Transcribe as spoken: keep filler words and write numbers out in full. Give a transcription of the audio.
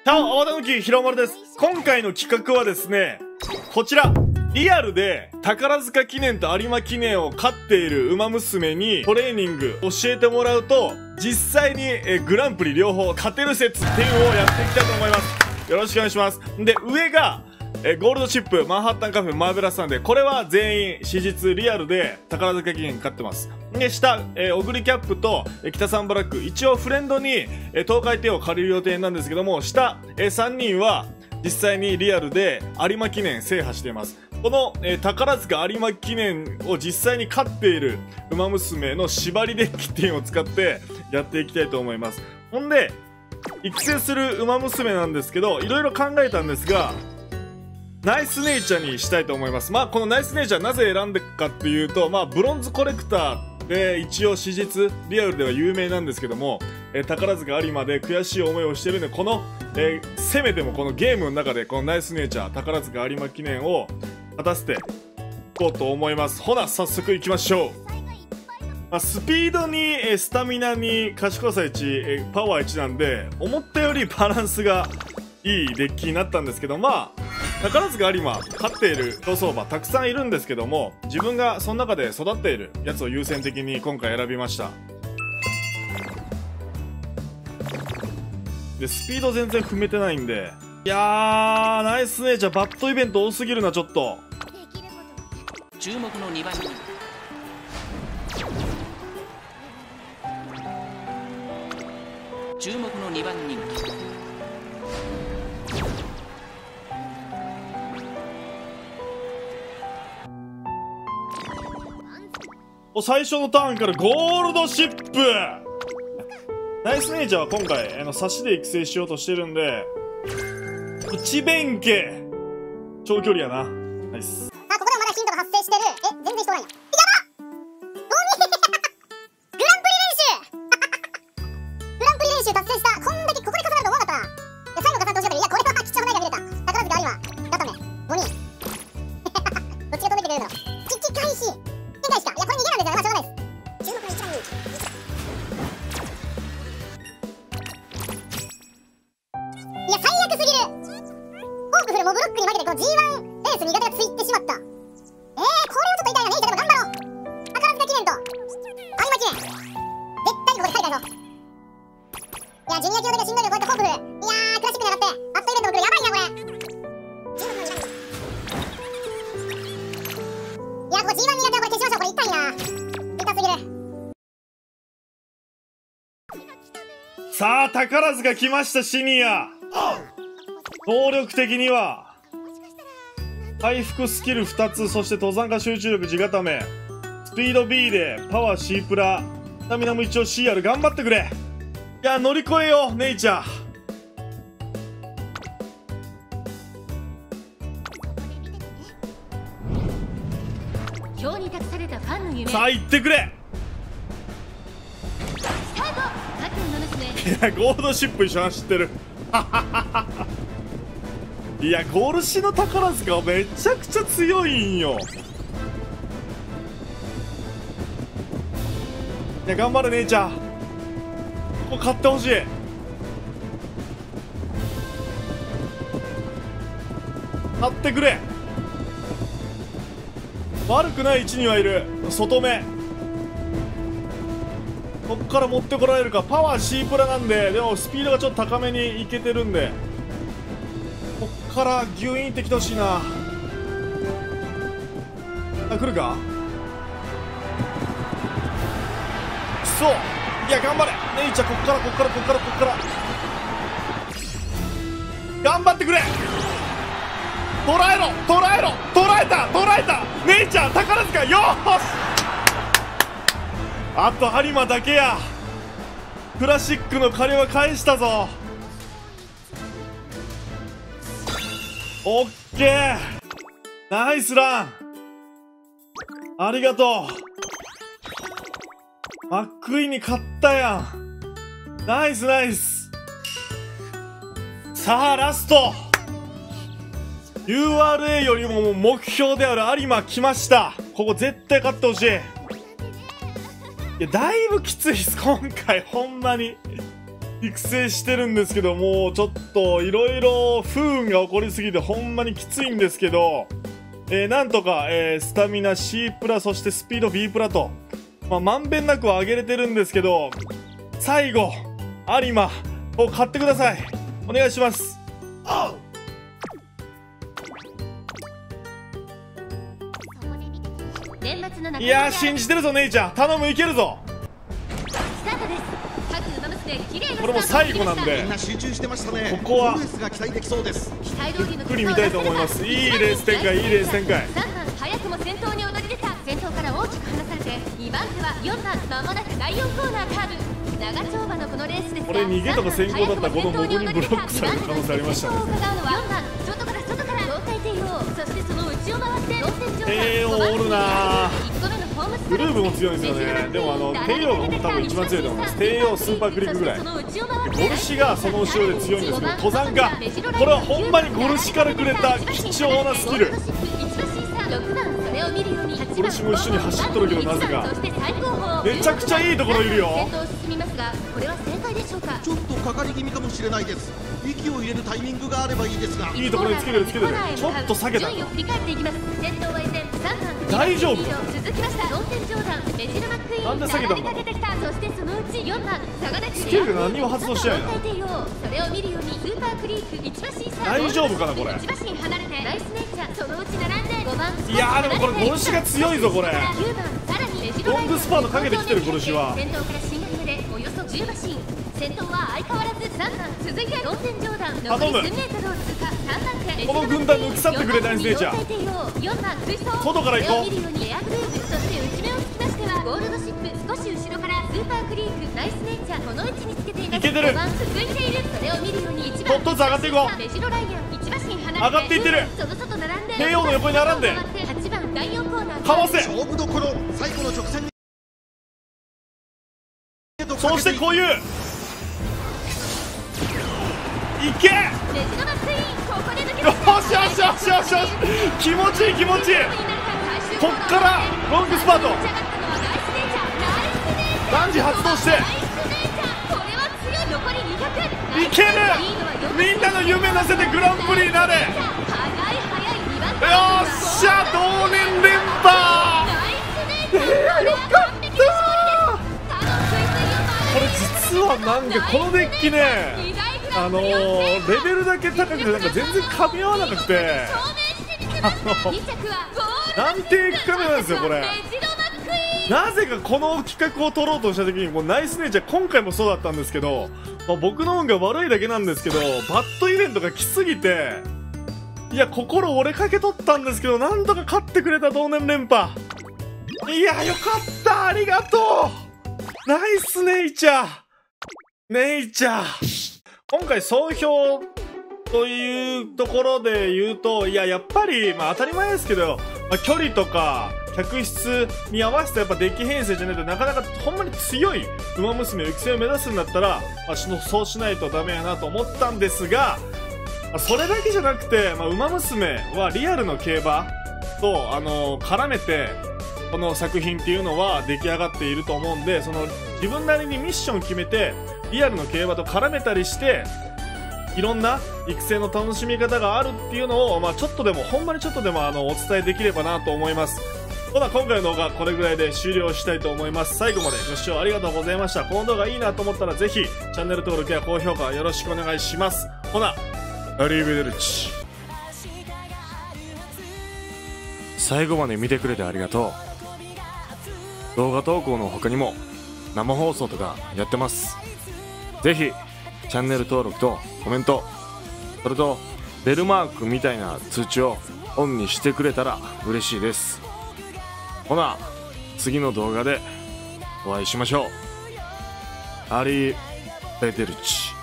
チャオ、泡たぬきひろまるです。今回の企画はですね、こちら。リアルで宝塚記念と有馬記念を飼っている馬娘にトレーニング教えてもらうと、実際にえグランプリ両方勝てる説っていうのをやっていきたいと思います。よろしくお願いします。で、上が、えゴールドチップ、マンハッタンカフェ、マーベラスさんで、これは全員、史実、リアルで、宝塚記念勝ってます。で、下、えー、オグリキャップと、えー、北サンブラック、一応フレンドに、えー、東海帝を借りる予定なんですけども、下、えー、さんにんは、実際にリアルで、有馬記念制覇しています。この、えー、宝塚有馬記念を実際に勝っている、馬娘の縛りデッキっていうのを使って、やっていきたいと思います。ほんで、育成する馬娘なんですけど、いろいろ考えたんですが、ナイスネイチャーにしたいと思います。まあ、このナイスネイチャーなぜ選んでかっていうと、まあ、ブロンズコレクターで一応史実、リアルでは有名なんですけども、えー、宝塚有馬で悔しい思いをしてるんで、この、えー、せめてもこのゲームの中でこのナイスネイチャー、宝塚有馬記念を果たせていこうと思います。ほな、早速行きましょう。まあ、スピードに、えー、スタミナに賢さいち、えー、パワーいちなんで、思ったよりバランスがいいデッキになったんですけど、まあ、宝塚有馬勝っている競走馬たくさんいるんですけども、自分がその中で育っているやつを優先的に今回選びました。で、スピード全然踏めてないんで、いやー、ナイスネイチャーバッドイベント多すぎるな。ちょっと注目のにばん人気、注目のにばん人気、 最初のターンからゴールドシップ。ナイスネイチャーは今回あの差しで育成しようとしてるんで、内弁慶長距離やな。ナイス。 さあ、ここでもまだヒントが発生してる。え、全然人おらんやん。やばっ、ゴーミーグランプリ練習グランプリ練習達成した。こんだけここで重なると思わなかったな。いや、最後重なってほしかったけど、いや、これは貴重な絵が見れた。宝塚有馬ガトメごにんどっちが飛んできてくれるの。危機回避展開しか。いや、これ逃げなんですよね。まあしょうがないです。注目のいちばん人気。いや、最悪すぎる。ホークフルモブロックに負けてこの ジーワン レースに苦手がついてしまった。えー、これはちょっと痛いな。ネイチャーでも頑張ろう。宝塚記念と有馬記念、絶対にここで勝いたいぞ。いや、ジュニア級の時はしんどいけど、こうやってホークフル、いやー、クラシックに上がってバッドイベントも来る。やばいなこれ。注目のにばん人気。いや、ここ ジーワン 苦手はこれ消しましょう。これ痛いな。痛すぎる。 さあ、宝塚来ました。シニア能力的には回復スキルふたつ、そして登山家集中力地固め、スピード ビー でパワー C プラ、スタミナも一応 シーアール。 頑張ってくれ。いや、乗り越えようネイチャー。 今日に託されたファンの夢。 さあ、行ってくれ。 スタート。覚悟の娘。 いや、ゴールドシップ一緒に走ってるいや、ゴールシの宝塚はめちゃくちゃ強いんよ。いや、頑張れ姉ちゃん、ここ勝ってほしい。勝ってくれ。悪くない位置にはいる。外目こっから持ってこられるか。パワー C プラなんで、でもスピードがちょっと高めにいけてるんで、こっからギュイーンってきてほしいな。あ、来るか。来そう。いや、頑張れネイチャー。こっからこっからこっからこっから頑張ってくれ。捉えろ捉えろ捉えた捉えた。ネイチャー宝塚、よーし。あと有馬だけや。クラシックの借りは返したぞ。オッケー、ナイスラン。ありがとう。マックイーンに勝ったやん。ナイスナイス。さあ、ラスト ユーアールエー よりも目標である有馬来ました。ここ絶対勝ってほしい。いや、だいぶきついっす今回。ほんまに育成してるんですけど、もうちょっといろいろ不運が起こりすぎてほんまにきついんですけど、えー、なんとか、えー、スタミナ C プラ、そしてスピード B プラと、まあ、まんべんなくは上げれてるんですけど、最後有馬を買ってください。お願いします。いやー、信じてるぞ姉ちゃん、頼む、いけるぞ。これも最後なんで、ここはゆっくり見たいと思います。いいレース展開、いいレース展開。 早くも先頭に躍り出た。先頭から大きく離されてにばん手はよんばん、まもなくだいよんコーナーカーブ。長丁場のこのレースですが、 これ逃げとか先行だったらこのモブにブロックされる可能性ありましたね。 よんばん外から外から胴体帝王、そしてその内を回ってローテン上帝王おるなー。グルーブも強いんですよね。でもあの帝王が多分一番強いと思います。帝王スーパークリックぐらい。ゴルシがその後ろで強いんですけど、登山がこれはほんまにゴルシからくれた貴重なスキル。ゴルシも一緒に走っとるけど、なぜかめちゃくちゃいいところいるよ。 ちょっとかかり気味かもしれないです。息を入れるタイミングがあればいいですが、 いいところにつけてるつけてる。ちょっと下げた。大丈夫か。なんで下げたんだろう。スキルが何も発動しないな。大丈夫かなこれ。いやーでもこれゴルシが強いぞ。これロングスパートかけてきてるゴルシは。先頭は相変わらずさんばん、続いてローテン上段、残り数メートルを通過。さんばん手、この軍団抜き去ってくれたんですね。じゃあ外から行こう。そして内目をつきましてはゴールドシップ、少し後ろからスーパークリーク、ナイスネイチャー、この位置につけています。いけてる。ごばん続いている。それを見るようにいちばんとっとつ上がっていこう。メジロライアンいち馬身離れて上がっていってる。その外並んで帝王の横に並んではちばんだいよんコーナーかわせ。 勝負どころ、最後の直線に。 そしてこういういけ。よしよしよしよしよし、気持ちいい気持ちいい。こっからロングスパートランジ発動していける。みんなの夢乗せてグランプリになれ。よっしゃ同年連覇。いやよかった。これ実はなんかこのデッキね、あのー、レベルだけ高くてなんか全然噛み合わなくて、あのなんていう企画なんですよこれ。なぜかこの企画を取ろうとした時にもうナイスネイチャー今回もそうだったんですけど、まあ、僕の運が悪いだけなんですけど、バッドイベントが来すぎて、いや心折れかけ取ったんですけど、なんとか勝ってくれた同年連覇。いやよかった、ありがとうナイスネイチャーネイチャー。今回総評というところで言うと、いややっぱりまあ当たり前ですけど、まあ、距離とか客室に合わせてやっぱデッキ編成じゃないとなかなかほんまに強い馬娘育成を目指すんだったら、まあ、そうしないとダメやなと思ったんですが、まあ、それだけじゃなくて、まあ、馬娘はリアルの競馬と、あのー、絡めてこの作品っていうのは出来上がっていると思うんで、その自分なりにミッションを決めてリアルの競馬と絡めたりしていろんな育成の楽しみ方があるっていうのを、まあ、ちょっとでもほんまにちょっとでもあのお伝えできればなと思います。ほな今回の動画これぐらいで終了したいと思います。最後までご視聴ありがとうございました。この動画いいなと思ったらぜひチャンネル登録や高評価よろしくお願いします。ほなアリーベデルチ。最後まで見てくれてありがとう。動画投稿の他にも生放送とかやってます。ぜひチャンネル登録とコメント、それとベルマークみたいな通知をオンにしてくれたら嬉しいです。ほな次の動画でお会いしましょう。アリーベデルチ。